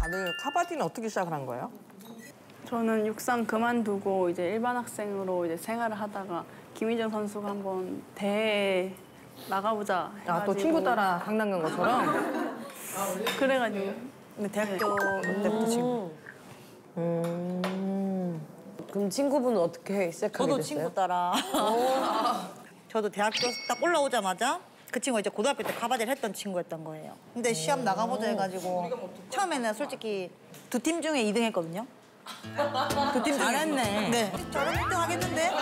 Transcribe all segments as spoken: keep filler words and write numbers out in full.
다들 카바디는 어떻게 시작을 한 거예요? 저는 육상 그만두고 이제 일반 학생으로 이제 생활을 하다가 김희정 선수가 한번 대회 나가보자 해가지고. 아, 또 친구 따라 강남 간 것처럼? 그래가지고. 근데 대학교 때부터 지금. 음. 그럼 친구분은 어떻게 시작하게 저도 됐어요? 친구 따라. 저도 대학교 딱 올라오자마자 그 친구가 이제 고등학교 때 카바디를 했던 친구였던 거예요. 근데 시합 나가보자 해가지고 처음에는 솔직히 두 팀 중에 이 등 했거든요. 두 팀 중에. 잘했네. 네. 저런 일 등 하겠는데?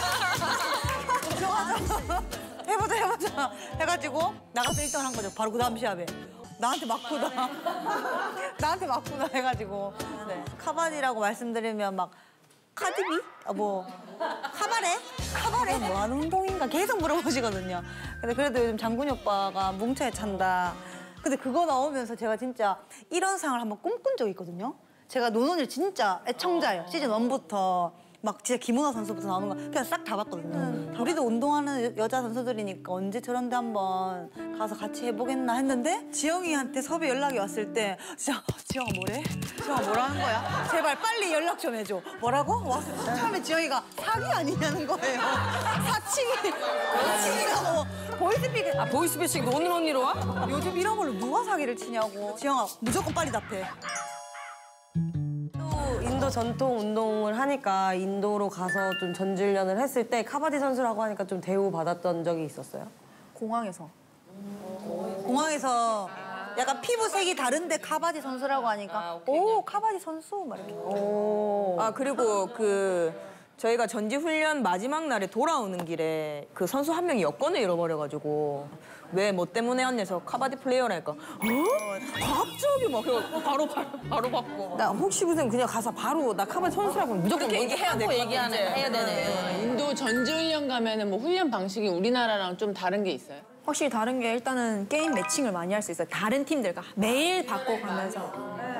좋아하자. 해보자 해보자 해가지고 나가서 일 등을 한 거죠. 바로 그 다음 시합에. 나한테 맞구나. 나한테 맞구나 해가지고. 네. 카바디라고 말씀드리면 막 카디비? 아, 뭐 카바레? 카바레? 뭐 하는 운동인가 계속 물어보시거든요. 근데 그래도 요즘 장군이 오빠가 뭉쳐야 찬다. 근데 그거 나오면서 제가 진짜 이런 상을 한번 꿈꾼 적이 있거든요. 제가 노논일 진짜 애청자예요. 시즌 원부터 막 진짜 김은아 선수부터 나오는 거 그냥 싹 다 봤거든요. 음. 우리도 운동하는 여자 선수들이니까 언제 저런데 한번 가서 같이 해보겠나 했는데 지영이한테 섭외 연락이 왔을 때 진짜 지영아 뭐래? 지영아 뭐라는 거야? 제발 빨리 연락 좀 해줘. 뭐라고? 와, 처음에 지영이가 사기 아니냐는 거예요. 사칭이. 사칭이라고. 보이스피싱. 아, 보이스피싱 노는 언니로 와? 요즘 이런 걸로 누가 사기를 치냐고. 지영아 무조건 빨리 답해. 인도 전통 운동을 하니까 인도로 가서 좀 전지훈련을 했을 때 카바디 선수라고 하니까 좀 대우받았던 적이 있었어요? 공항에서. 공항에서 약간 피부색이 다른데 카바디 선수라고 하니까 아, 오 카바디 선수 막 이렇게. 오. 아 그리고 그 저희가 전지 훈련 마지막 날에 돌아오는 길에 그 선수 한 명이 여권을 잃어버려가지고 왜 뭐 때문에 왔냐 저 카바디 플레이어라니까 어? 갑자기 막 그래서 바로 바로, 바로 받고 나 혹시 무슨 그냥 가서 바로 나 카바디 선수라고 무조건 그렇게 얘기해야 될 것 같아, 얘기하네. 이제. 해야 되네. 인도 전지훈련 가면은 뭐 훈련 방식이 우리나라랑 좀 다른 게 있어요? 확실히 다른 게 일단은 게임 매칭을 많이 할 수 있어요. 다른 팀들과 매일 바꿔가면서.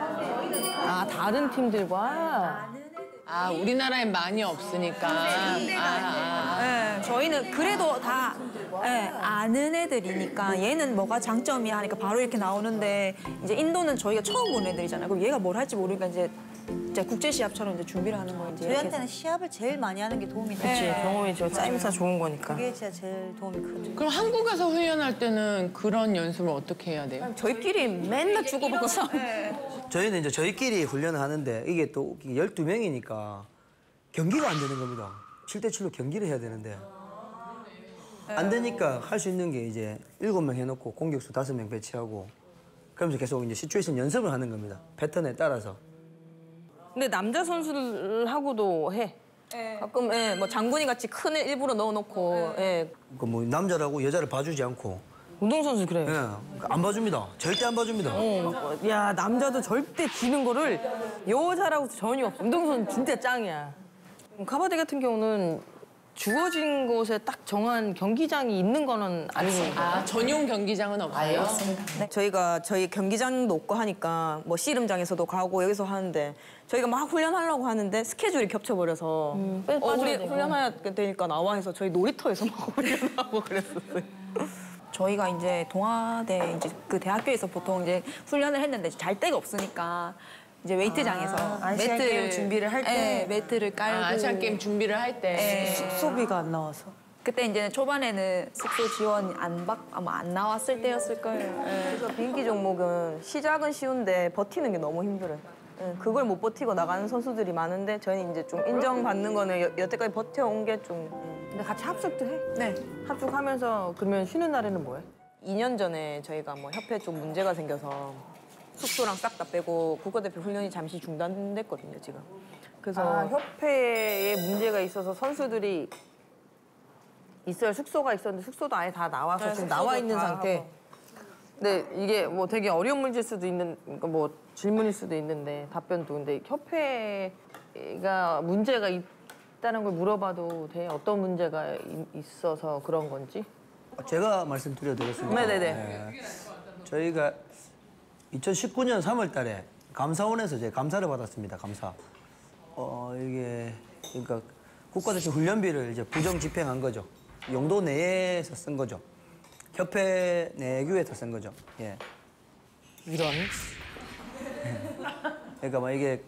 아, 다른 팀들과? 아, 우리나라엔 많이 없으니까. 아, 아. 네, 저희는 그래도 다 네, 아는 애들이니까 얘는 뭐가 장점이야 하니까 바로 이렇게 나오는데 이제 인도는 저희가 처음 보는 애들이잖아요. 그럼 얘가 뭘 할지 모르니까 이제 이제 국제 시합처럼 이제 준비를 하는 거예요. 저희한테는 시합을 제일 많이 하는 게 도움이 돼요. 그치, 경험이 저 쌓이면서 좋은 거니까. 그게 진짜 제일 도움이 크죠. 그럼 한국에서 훈련할 때는 그런 연습을 어떻게 해야 돼요? 저희끼리 맨날 주고받고서 저희는 이제 저희끼리 훈련을 하는데 이게 또 열두 명이니까 경기가 안 되는 겁니다. 칠 대 칠로 경기를 해야 되는데 안 되니까 할 수 있는 게 이제 일곱 명 해놓고 공격수 다섯 명 배치하고 그러면서 계속 이제 시츄에이션 연습을 하는 겁니다. 패턴에 따라서. 근데 남자 선수들하고도 해. 네. 가끔 예, 뭐 장군이 같이 큰 애 일부러 넣어놓고 예. 그 뭐 남자라고 여자를 봐주지 않고 운동선수 그래. 예, 안 봐줍니다. 절대 안 봐줍니다. 어, 야, 남자도 절대 지는 거를 여자라고 전혀 없어. 운동선수 진짜 짱이야. 카바디 같은 경우는 주어진 곳에 딱 정한 경기장이 있는 거는 아니고. 아, 전용 경기장은 없어요? 네. 저희가 저희 경기장도 없고 하니까 뭐 씨름장에서도 가고 여기서 하는데 저희가 막 훈련하려고 하는데 스케줄이 겹쳐버려서 음, 어, 우리 훈련해야 되니까 나와 해서 저희 놀이터에서 막 훈련하고 그랬었어요. 저희가 이제 동아대 이제 그 대학교에서 보통 이제 훈련을 했는데 잘 데가 없으니까 이제 웨이트장에서 아, 아시안 게임 준비를 할 때? 네, 매트를 깔고 아, 아시안 게임 준비를 할 때. 네. 숙소비가 안 나와서. 그때 이제 초반에는 숙소 지원 안 받, 아마 안 나왔을 때였을 거예요. 네. 그래서 비인기 종목은 시작은 쉬운데 버티는 게 너무 힘들어요. 예, 그걸 못 버티고 나가는 선수들이 많은데 저희는 이제 좀 인정받는 거는 여, 여태까지 버텨온 게 좀. 근데 같이 합숙도 해? 네. 합숙하면서 그러면 쉬는 날에는 뭐해? 이 년 전에 저희가 뭐 협회 좀 문제가 생겨서 숙소랑 싹 다 빼고 국가대표 훈련이 잠시 중단됐거든요, 지금. 그래서 아, 협회에 문제가 있어서 선수들이 있어야 숙소가 있었는데 숙소도 아예 다 나와서 네, 지금 나와 있는 다 상태. 하고. 근데 이게 뭐 되게 어려운 문제일 수도 있는, 그러니까 뭐 질문일 수도 있는데 답변도. 근데 협회가 문제가 있다는 걸 물어봐도 돼? 어떤 문제가 이, 있어서 그런 건지? 제가 말씀드려도 되겠습니다. 네네네. 네. 저희가 이천십구 년 삼월 달에 감사원에서 이제 감사를 받았습니다. 감사. 어 이게 그러니까 국가대표 훈련비를 이제 부정 집행한 거죠. 용도 내에서 쓴 거죠. 협회 내규에서 쓴 거죠. 예. 이런. 그러니까 막 이게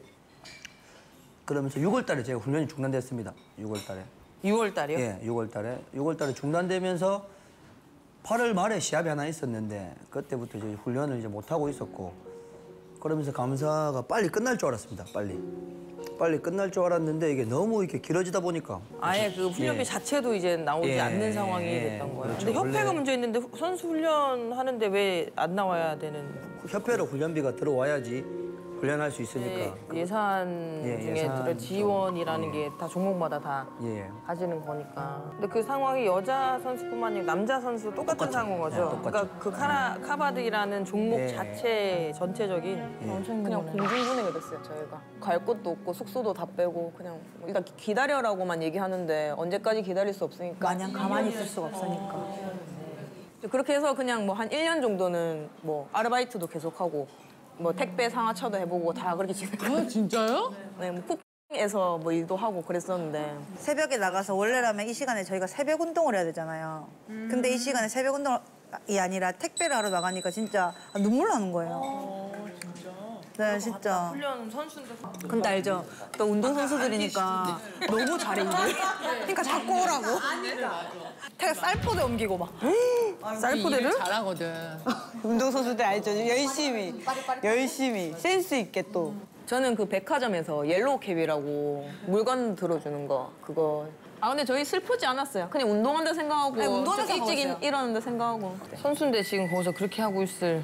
그러면서 유월 달에 제가 훈련이 중단됐습니다. 유월 달에. 유월 달이요? 예, 유월 달에. 유월 달에 중단되면서 팔월 말에 시합이 하나 있었는데 그때부터 이제 훈련을 이제 못 하고 있었고 그러면서 감사가 빨리 끝날 줄 알았습니다. 빨리. 빨리 끝날 줄 알았는데 이게 너무 이렇게 길어지다 보니까 아예 그 훈련비 예. 자체도 이제 나오지 예, 않는 상황이 예, 됐던 거예요. 그렇죠. 근데 협회가 원래- 문제였는데 후- 선수 훈련 하는데 왜 안 나와야 되는 협회로 훈련비가 들어와야지 훈련할 수 있으니까. 예, 예산 예, 중에 예산 들어 지원이라는 좀, 게 다 종목마다 다 예. 가지는 거니까. 근데 그 상황이 여자 선수뿐만 아니라 남자 선수 똑같은 똑같죠. 상황인 거죠. 네, 똑같죠. 그러니까 그 카라, 카바드라는 종목 예. 자체 전체적인 그냥 공중분해가 됐어요 저희가. 갈 곳도 없고 숙소도 다 빼고 그냥 일단 기다려라고만 얘기하는데 언제까지 기다릴 수 없으니까. 마냥 가만히 있을 수가 없으니까. 그렇게 해서 그냥 뭐 한 일 년 정도는 뭐 아르바이트도 계속하고 뭐 택배 상하차도 해보고 다 그렇게 지냈어요. 아, 진짜요? 네, 뭐 푸에서 뭐 일도 하고 그랬었는데 새벽에 나가서 원래라면 이 시간에 저희가 새벽 운동을 해야 되잖아요. 근데 이 시간에 새벽 운동이 아니라 택배를 하러 나가니까 진짜 눈물 나는 거예요. 네, 진짜. 훈련 선수인데 근데 알죠? 또 운동선수들이니까 너무 잘해, 일을. 그러니까 자꾸 오라고. 제가 쌀포대 옮기고 막. 쌀포대를? 잘하거든. 운동선수들 알죠? 열심히 열심히 센스 있게 또. 저는 그 백화점에서 옐로우캡이라고 물건 들어주는 거 그거. 아 근데 저희 슬프지 않았어요. 그냥 운동한다 생각하고 아니, 운동하는 좀 일찍 생각하고 있어요. 일어난다 생각하고. 선수인데 지금 거기서 그렇게 하고 있을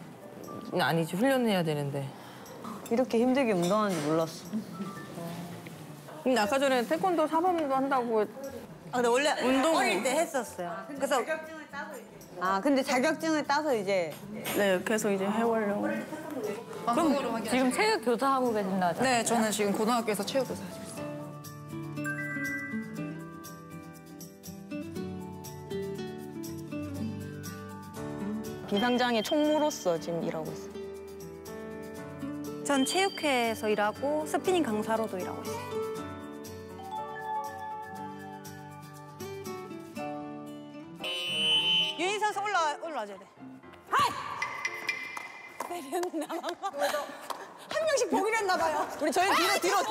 아니지 훈련해야 되는데. 이렇게 힘들게 운동하는지 몰랐어. 근데 아까 전에 태권도 사범도 한다고 아, 근데 원래 운동 어릴 때 했었어요. 그래서 아 근데 자격증을 따서 이제 네, 계속 이제 해보려고. 그럼 지금 체육 교사하고 계신다 하죠? 네, 저는 지금 고등학교에서 체육 교사 하고 있어요. 비상장애 총무로서 지금 일하고 있어요. 전 체육회에서 일하고 스피닝 강사로도 일하고 있어요. 유인 선수 올라 올라와줘야 돼. 한 명씩 보기로 했나 봐요. 우리 저희 뒤로 뒤로.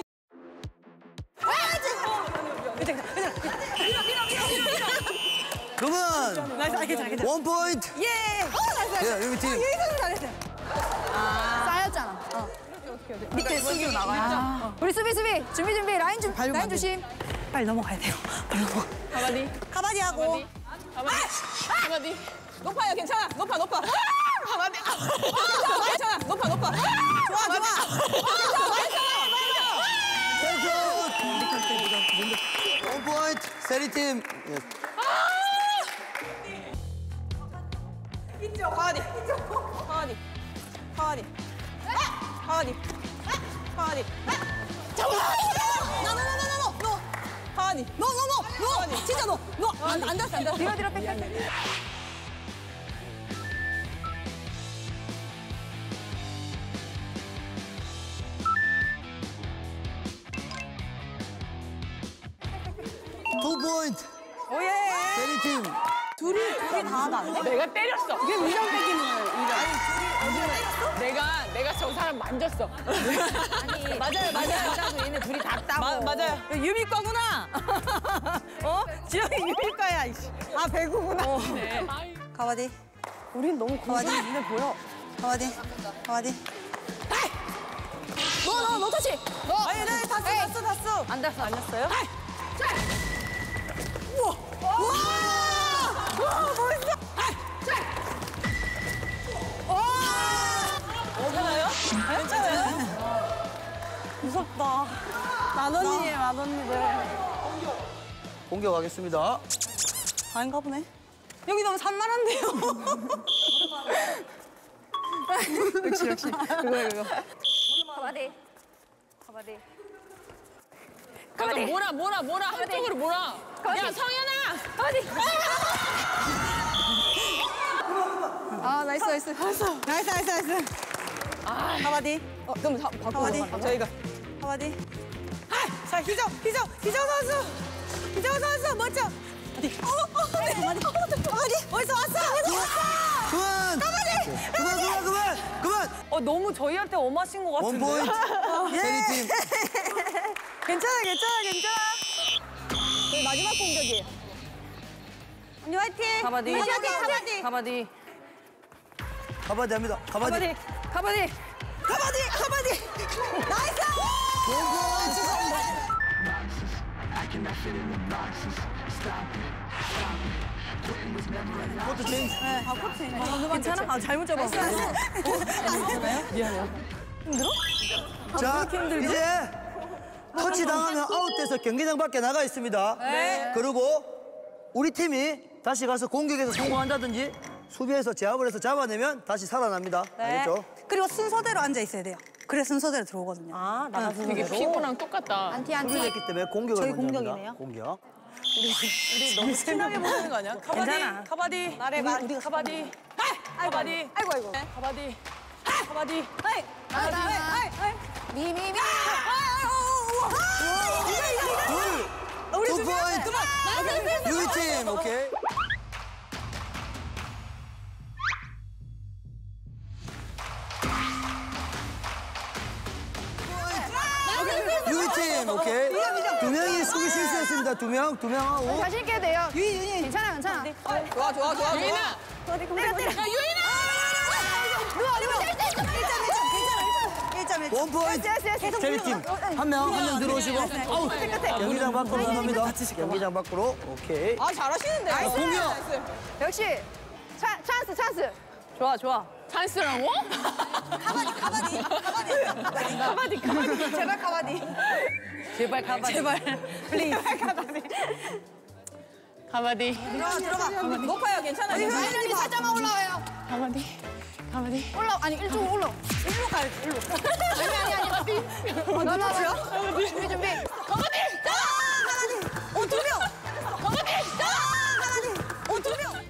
그만! 나이스, 아, 괜찮아, 괜찮아. 원 포인트! 예! 어, 나이스, 나이스. 예, 여기 팀. 유인 선수 잘했어요. 쌓였잖아. 어. 밑에 수비로 나가요. 우리 수비 수비 준비 준비 라인 좀 라인 조심. 빨리 넘어가야 돼요. 빨리 넘어. 가바디. 카바디 하고. 가바디. 가바디. 높아요, 괜찮아. 높아, 높아. 가바디. 괜찮아, 높아, 높아. 좋아, 좋아. 원 포인트! 세리팀. 예. 이쪽. 하와디. 하와디. 하와디. 하와디. 하와디. 노노노노노노. 하와디. 노노노. 노. 진짜 노. 노. 안, 안 닿았어, 안 닿았어. 뒤로 뒤로 빽빽. 투 포인트! 오예. 세리팀. 둘이, 둘이 다 하면 안 돼? 내가 때렸어. 이게 위장 뺏기는 거예요, 위장. 내가, 내가 저 사람 만졌어. 아니 맞아요 맞아요. 따고 얘네 둘이 다 따고. 마, 맞아요. 유미 거구나. 어? 지영이 유미 거야. 이씨. 아, 배구구나. 가바디. 우린 너무 가바디. 눈에 보여. 가바디. 가바디. 너 너 너 터치. 너. 아니, 네, 다 써, 다 써, 다 써. 안 닿았어 안 닿았어요? 우와! 우와! 우와, 멋있어! 괜찮아요? 괜찮아요? 무섭다. 만 언니예요, 만 언니들. 공격하겠습니다. 아닌가 보네. 여기 너무 산만한데요? 역시, 역시. 그거야, 그거. 가바디. 가바디. 가바디. 몰아, 몰아, 몰아. 한쪽으로 몰아. 야, 성현아. 가바디. 아 나이스 나이스. 나이스, 나이스, 나이스. 가바디. 어, 그럼 다 바꾸고 가바디. 가- 저희가. 가바디. 자, 희정, 희정, 희정 선수. 희정 선수, 멋져. 어디? 어, 어, 네. 가바디. 가바디. 어디서 왔어? 어디서 왔어? 그만! 그만, 그만, 그만! 그만! 어, 너무 저희한테 엄하신 것 원 포인트. 세리팀. 괜찮아, 괜찮아, 괜찮아. 저희 마지막 공격이에요. 언니 화이팅. 가바디. 화이팅, 화이팅. 가바디. 가바디 합니다. 가바디. 가바디. 가바디, 가바디. 나이스. 포트 체인지. 괜찮아? 아, 잘못 잡았어. 자, 이제 터치 당하면 아웃돼서 경기장 밖에 나가 있습니다. 네. 그리고 우리 팀이 다시 가서 공격에서 성공한다든지 수비에서 제압을 해서 잡아내면 다시 살아납니다. 알겠죠? 그리고 순서대로 앉아 있어야 돼요. 그래 순서대로 들어오거든요. 아, 나가서 되게 피부랑 똑같다. 안티 안티. 수비했기 때문에 공격을 저희 먼저 합니다. 공격이네요. 공격. 너무 친하게 보는 거 아니야? 가바디, 괜찮아. 가바디, 나래 말, 우리가 가바디, 가바디, 아이고 아이고. 가바디, 가바디. 미미미. 둘, 투 포인트. 유리 팀, 오케이. 유리 팀, 오케이. 두 명이 수비 실수했습니다. 두 명, 두 명 하고. 자신 있게 돼요. 유인 유인. 괜찮아 괜찮아. 좋아, 좋아, 좋아, 유인아! 좋아. 때려 때려. 야, 유인아! 누워 누워. 일 점 일 점. 원 포인트. 제리 팀. 한 명, 한 명 들어오시고. 아우, 경기장 밖으로 나갑니다. 경기장 밖으로. 오케이. 아, 잘하시는데. 아, 공격. 역시 차, 찬스 찬스. 좋아, 좋아. 찬스라고? 가바디, 가바디, 가바디. 가바디, 가바디. 제발 가바디. 제발 가바디. 제발. 플리즈. 가바디. 가바디. 들어가, 들어가. 높아요, 괜찮아요. 라인이 살짝만 올라와요. 가바디. 가바디. 올라 아니 일쪽으로 올라. 일로 가야지, 일로. 아니 아니 아니 삐. 어 올라와. 준비 준비. 가바디! 가바디. 어, 두 명. 가바디! 가바디. 어, 두 명.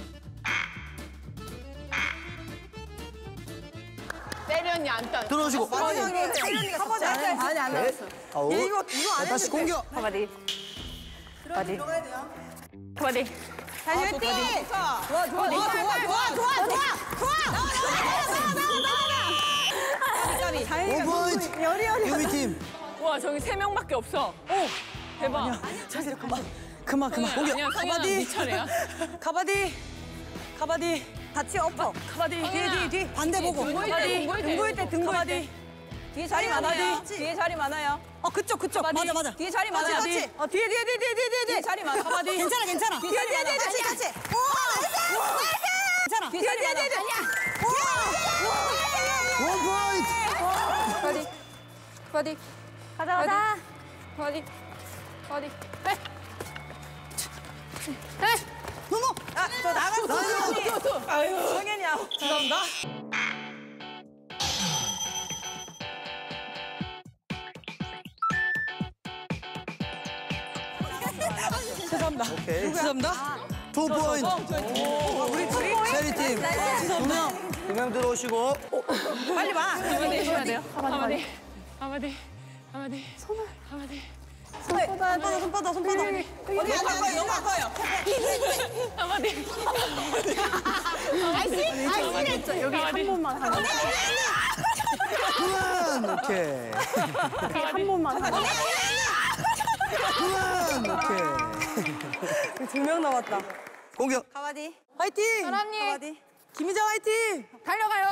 때렸니, 안 때렸니? 들어오시고. 가바디 안 해. 아니, 안 네. 아우. 이거, 이거 안 자, 다시 공격. 가바디. 가바디. 들어가야 돼요. 가바디. 다시 화이팅! 좋아, 좋아, 좋아, 좋아, 좋아, 좋아, 좋아, 좋아! 나와, 나와, 나와, 나와, 나와! 원 포인트. 유리 팀. 와, 저기 세 명밖에 없어. 오! 대박. 자세로 그만. 그만, 그만. 성현아, 아니야, 성현아, 네 차례야. 가바디, 가바디. 같이 엎어. 가바디. 뒤에, 뒤에, 뒤에. 반대 보고. 등보일 때, 등보일 때. 등보일 때, 등보일 때. 뒤에 자리 많아요. 뒤에 자리 많아요. 어, 그쪽, 그쪽. 맞아, 맞아. 뒤에 자리 같이, 많아요. 같이. 어, 뒤에, 뒤에, 뒤에, 뒤에, 뒤에, 뒤에, 뒤에 자리 많아. 가바디. 괜찮아, 괜찮아. 뒤에 자리 많아. 같이, 같이. 오, 나이스! 괜찮아. 뒤에 자리 많아. 원 포인트. 가바디. 가바디. 가자 가자. 가바디. 가바디. 에. 에. 노노! 아, 저 나가서. 아유, 성현이 아웃. 죄송합니다. 죄송합니다. 오케이. 죄송합니다. 투 포인트. 우리 둘이 세리 팀. 두 명. 두 명 들어오시고. 빨리 와. 가바디 해줘야 돼요. 가바디. 가바디. 가바디. 손을. 가바디. 손바닥, 손바닥, 손바닥. 어디 안 가요? 너무 아파요. 가바디. 아이씨 아이씨. 여기 한 번만 하자. 그만. 오케이. 한 번만 하자. 그만. 오케이. 두 명 남았다. 공격. 가바디. 화이팅! 사람님 가바디. 김희정 화이팅! 달려가요.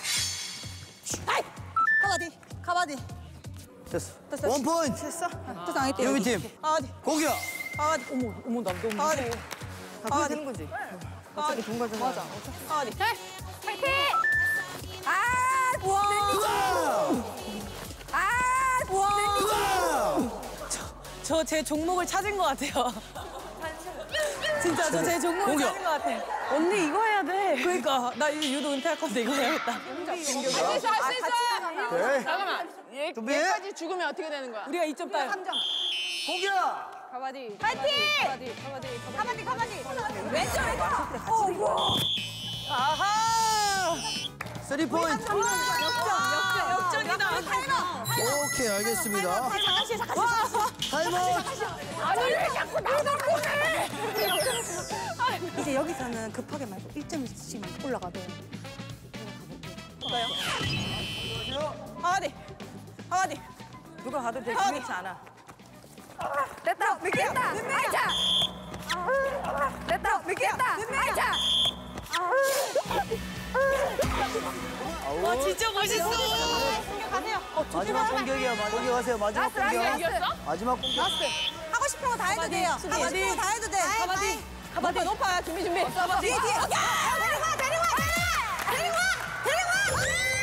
가바디. 가바디. 됐어. 원 포인트. 됐어? 또 당했대. 유리 팀. 가바디. 공격. 가바디. 어머, 어머, 나 너무 가바디. 가바디. 되는 거지. 어차피 돈 가져가. 맞아. 가바디. 파이팅. 아, 와. 아, 와. 저 제 종목을 찾은 것 같아요. 진짜 저 제 종목을 공격. 찾은 것 같아. 언니 이거 해야 돼. 그러니까 나 이거 유도 은퇴할 건데 이거 해야겠다. 할 수 있어, 할 수 있어. 오케이. 잠깐만. 얘, 준비. 얘까지 죽으면 어떻게 되는 거야? 우리가 이 점 따요. 공격. 가바디. 파이팅! 가바디. 가바디. 가바디, 가바디. 왼쪽, 왼쪽. 어, 우와. 아하! 쓰리 포인트. 역전, 역전, 역전이다. 타이머. 오케이, 알겠습니다. 잠깐씩, 잠깐씩. 타임아웃. 아니 왜 자꾸 나만 보내? 이제 여기서는 급하게 말고 일 점씩 올라가도. 카바디. 누가 가도 돼. 그렇지 않아. 됐다. 됐다. 아이차. 됐다. 됐다. 아이차. 와 진짜 멋있어. 가세요. 마지막 공격이야. 공격하세요. 마지막 공격. 마지막 공격. 하고 싶은 거 다 해도 돼요. 하고 싶은 거 다 해도 돼. 카바디. 카바디 높아요. 준비 준비. 뒤에 뒤에. 오케이. 데리고 와 데리고 와. 데리고 와 데리고 와.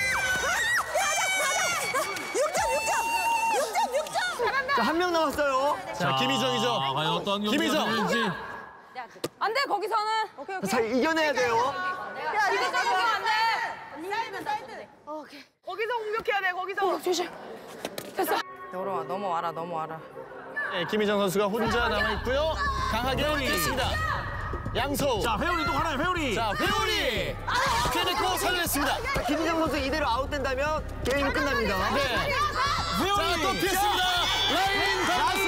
육 점 육 점. 자, 한 명 남았어요. 자, 김희정이죠. 과연 어떤 김희정. 경기가 안 돼 거기서는. 오케이 오케이. 자, 이겨내야 돼요. 야 이거 잡으면 안 돼. 사이드 사이드. 거기서 공격해야 돼. 거기서. 조심. 됐어. 넘어와 넘어와라 넘어와라. 네, 김희정 선수가 혼자 남아 있고요. 강하게 뛰었습니다. 양서우. 자, 회오리 또 하나요, 회오리. 자, 회오리. 쾌내고 살려냈습니다. 김희정 선수 이대로 아웃된다면 게임이 끝납니다. 네. 회오리. 자, 또 피했습니다. 라인 다스.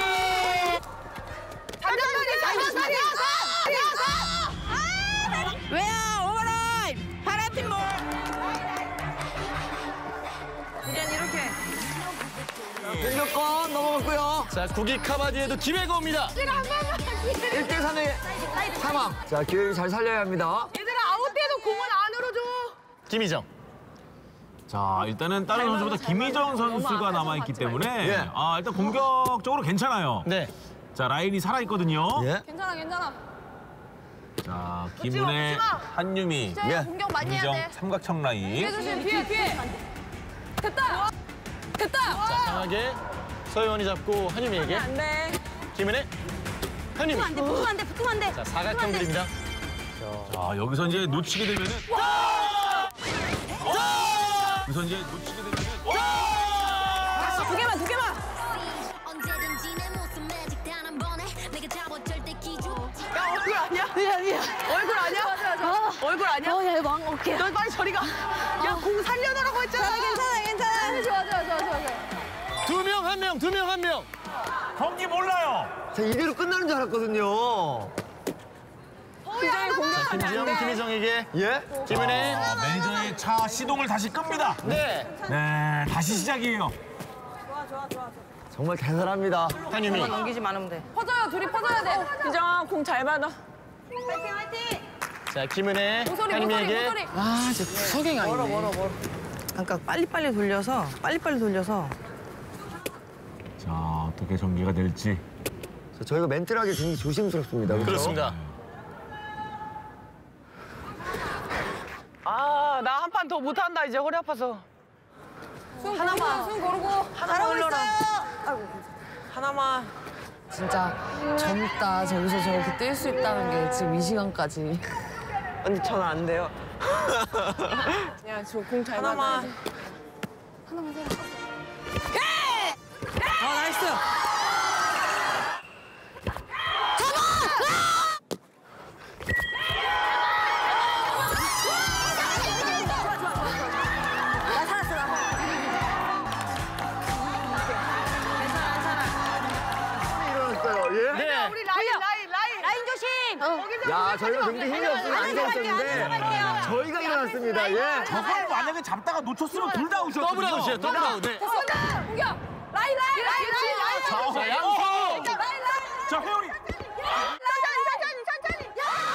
안전하게 잡았어. 왜야 오버라임. 파란팀 볼. 이젠 이렇게. 공격권 넘어갔고요. 자, 국기 카바디에도 기회가 옵니다. 일 대 삼의 상황. 자, 기회를 잘 살려야 합니다. 얘들아 아웃돼도 공은 안으로 줘. 김희정. 자, 일단은 다른 선수보다 김희정 선수가 남아있기 때문에 예. 아, 일단 공격적으로 괜찮아요. 네. 자, 라인이 살아있거든요. 예. 괜찮아 괜찮아. 자, 김은혜, 한유미, 예. 공격 많이 해야 김희정 돼. 삼각형 라인. 조심 뒤에 뒤에. 됐다. 됐다. 자, 강하게 서효원이 잡고 한유미에게. 안 돼. 김은혜, 한유미. 안 돼. 붙으면 안 돼. 붙으면 안 돼. 자, 사각형 그립니다. 자, 여기서 이제 놓치게 되면은 여기서 이제 놓치게 되면은 두 개만 두 개만. 언제든지 내 모습 매직 단 한 번에 내가 잡아 절대 기준. 야 얼굴 아니야? 아니야 아니야. 얼굴 아니야? 어, 얼굴 아니야? 어, 야, 이거 왕, 오케이. 너 빨리 저리 가. 야 공 살려놓으라고 했잖아. 괜찮아 괜찮아. 좋아, 좋아, 좋아, 좋아. 두 명, 한 명, 두 명, 한 명. 경기 몰라요. 자, 이대로 끝나는 줄 알았거든요. 김정희 공격. 자, 김지영, 김희정에게. 예? 김은혜. 아, 매니저의 차 시동을 다시 끕니다. 네. 네, 다시 시작이에요. 정말 대단합니다. 한유미. 넘기지 않으면 돼. 퍼져요 둘이 퍼져야 돼. 기정아 공 잘 받아. 화이팅 화이팅. 자, 김은혜, 모서리 모서리 한유미에게. 모서리. 아, 저 석행이 아니네. 멀어, 멀어, 멀어. 그러니까 빨리빨리 돌려서, 빨리빨리 돌려서. 자, 어떻게 전개가 될지. 자, 저희가 멘트하게 굉장히 조심스럽습니다. 그렇죠? 그렇습니다. 아, 나 한 판 더 못한다, 이제 허리 아파서. 하나만. 숨 고르고. 하나만 올려라. 하나만. 진짜 젊다 저기서 저렇게 뛸 수 있다는 게 지금 이 시간까지. 언니, 저는 안 돼요. 야, 저 공 잘 받아. 하나만. 하나만 세. 아, 나이스. 일어났어요. 예? 네. 우리 라인, 라인, 라인. 라인 조심. 거기서 야, 저희가 굉장히 힘이 없으면 안 되었었는데 저희가 일어났습니다. 예. 저걸 만약에 잡다가 놓쳤으면 둘 다 아웃이었거든요. 더블 아웃이에요, 더블 아웃. 네. 공격. 공격. 라인 라인 라인 라인 라인. 자, 양소. 자, 회오리. 천천히 천천히.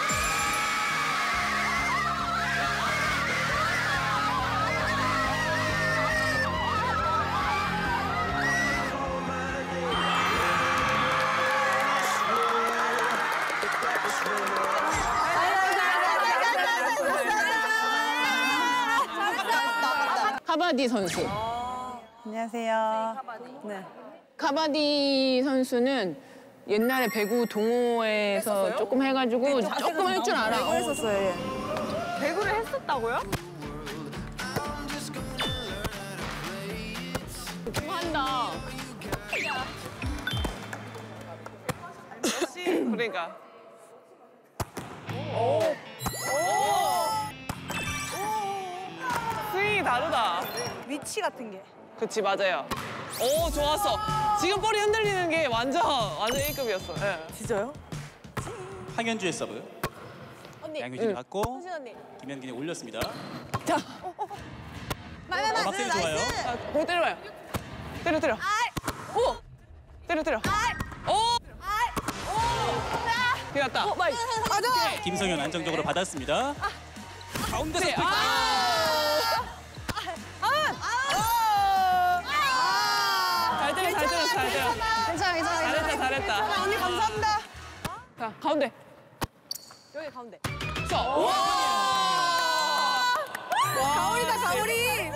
카바디 선수. 안녕하세요. 네. 카바디 선수는 옛날에 배구 동호회에서 조금 해가지고 조금 할 줄 알아. 배구 했었어요. 예. 배구를 했었다고요? 조금 한다. 그러니까. 스윙이 다르다. 위치 같은 게. 그치, 맞아요. 오, 좋았어. 지금 볼이 흔들리는 게 완전, 완전 A급이었어. 예. 진짜요? 황현주의 서브. 언니. 양효진이 받고 손신 언니. 김현균이 올렸습니다. 자. 어, 박세리 좋아요. 공 때려봐요. 때려 때려. 오. 때려 때려. 오. 피났다. 어, 마이. 김성현 안정적으로 받았습니다. 가운데서 네. 스파이크. 잘 때려 잘 때려 잘 때려. 괜찮아, 괜찮아. 잘했다 잘했다. 언니 감사합니다. 자 가운데. 여기 가운데. 써. 가오리다, 가오리.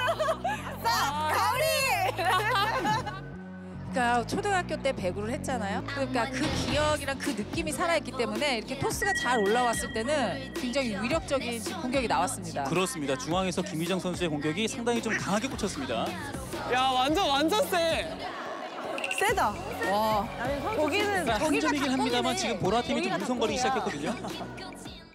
그러니까 초등학교 때 배구를 했잖아요. 그러니까 그 기억이랑 그 느낌이 살아있기 때문에 이렇게 토스가 잘 올라왔을 때는 굉장히 위력적인 공격이 나왔습니다. 그렇습니다. 중앙에서 김희정 선수의 공격이 상당히 좀 강하게 꽂혔습니다. 야 완전 완전 세. 세다. 와. 거기는 한 점이긴 합니다만 지금 보라 팀이 좀 우성거리기 시작했거든요.